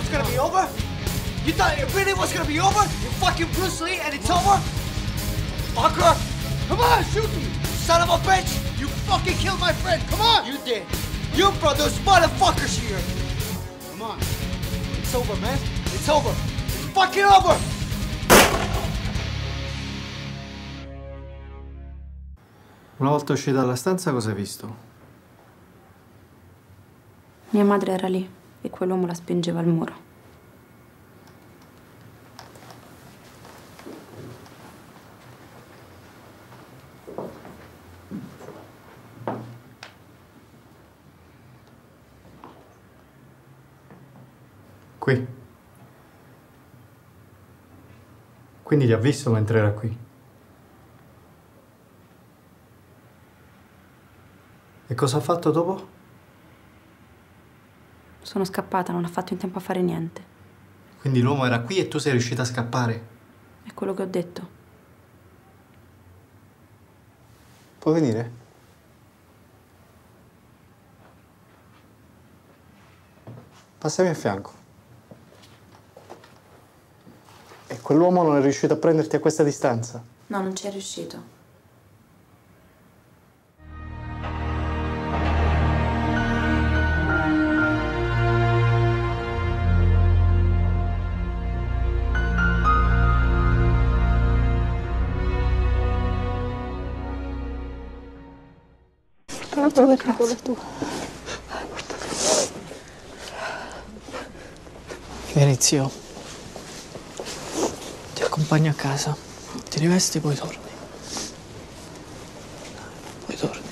gonna be over? You thought it really was gonna be over? You fucking Bruce Lee and it's over? Fucker! Come on, shoot me! Son of a bitch! You fucking killed my friend! Come on! You did! You brought those motherfuckers here! Come on. It's over, man. It's over. It's fucking over! Una volta uscita dalla stanza, cosa hai visto? Mia madre era lì e quell'uomo la spingeva al muro. Qui. Quindi ti ha visto mentre era qui. E cosa ha fatto dopo? Sono scappata, non ha fatto in tempo a fare niente. Quindi l'uomo era qui e tu sei riuscita a scappare? È quello che ho detto. Può venire? Passami a fianco. E quell'uomo non è riuscito a prenderti a questa distanza? No, non ci è riuscito. Vieni, zio. Ti accompagno a casa. Ti rivesti e poi torni. Poi torni.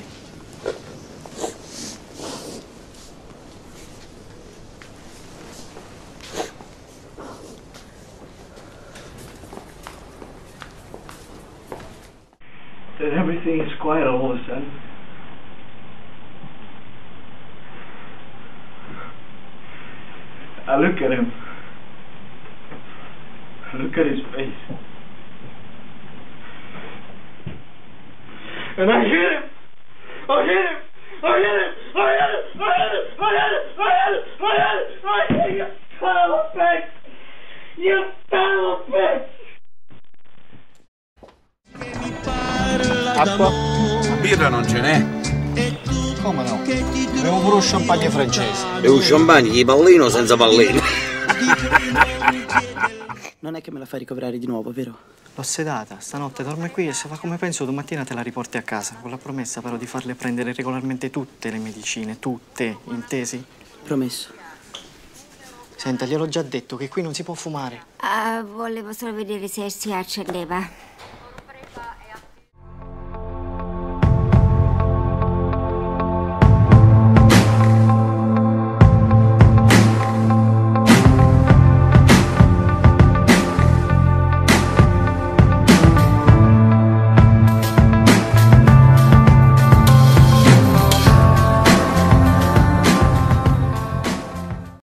Then everything is quiet all of a sudden. I look at him. I look at his face. And I hit him! I hit him! I hit him! I hit him! I hit him! I hit him! I hit him! I hit him! I hit him! You son of a bitch! You son of a bitch! Acqua? Birra non ce n'è. Come no? Abbiamo pure un champagne francese. E un champagne di pallino senza pallino. Non è che me la fai ricoverare di nuovo, vero? L'ho sedata, stanotte dorme qui e se fa come penso domattina te la riporti a casa. Con la promessa però di farle prendere regolarmente tutte le medicine, tutte, intesi? Promesso. Senta, gliel'ho già detto che qui non si può fumare. Volevo solo vedere se si accendeva.